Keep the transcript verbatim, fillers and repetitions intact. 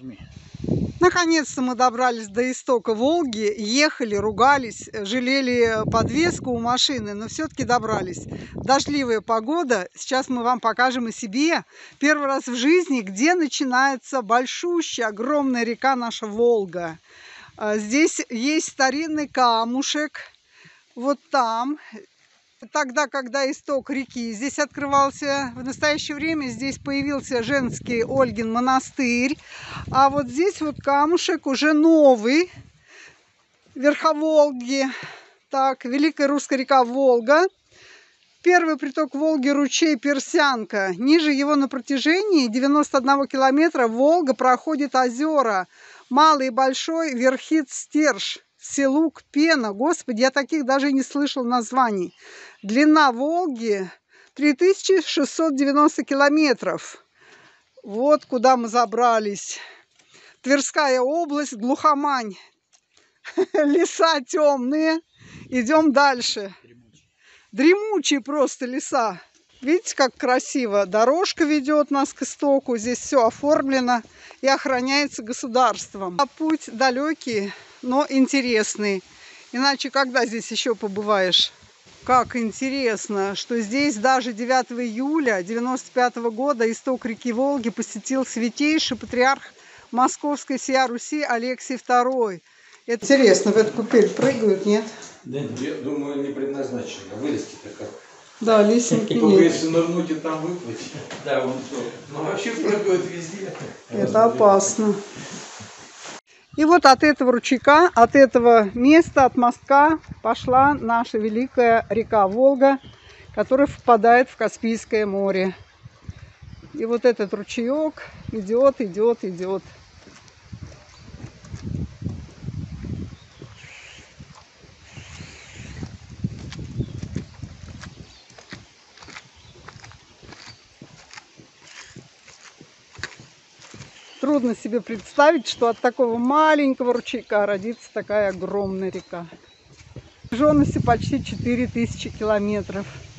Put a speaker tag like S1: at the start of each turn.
S1: Нажми.
S2: Наконец-то мы добрались до истока Волги, ехали, ругались, жалели подвеску у машины, но все-таки добрались. Дождливая погода, сейчас мы вам покажем и себе первый раз в жизни, где начинается большущая, огромная река наша Волга. Здесь есть старинный камушек, вот там. Тогда, когда исток реки здесь открывался, в настоящее время здесь появился женский Ольгин монастырь. А вот здесь вот камушек уже новый, верховолги. Так, великая русская река Волга. Первый приток Волги — ручей Персянка. Ниже его на протяжении девяноста одного километра Волга проходит озера Малый и Большой, Верхит, Стерж, Селук, Пена. Господи, я таких даже не слышал названий. Длина Волги три тысячи шестьсот девяносто километров. Вот куда мы забрались. Тверская область, глухомань. Леса темные. Идем дальше. Дремучие просто леса. Видите, как красиво. Дорожка ведет нас к истоку. Здесь все оформлено и охраняется государством. А путь далекий, но интересный. Иначе когда здесь еще побываешь? Как интересно, что здесь даже девятого июля девяносто пятого года исток реки Волги посетил святейший патриарх Московской сия Руси Алексий второй. Это интересно, в эту купель прыгают, нет?
S1: Да, я думаю, не предназначено. Вылезти-то как.
S2: Да, лесенки
S1: Только
S2: нет.
S1: если нырнуть и там выплыть. Да, он что. Ну вообще прыгают везде.
S2: Это опасно. И вот от этого ручейка, от этого места, от мостка пошла наша великая река Волга, которая впадает в Каспийское море. И вот этот ручеек идет, идет, идет. Трудно себе представить, что от такого маленького ручейка родится такая огромная река. Протяженностью почти четыре тысячи километров.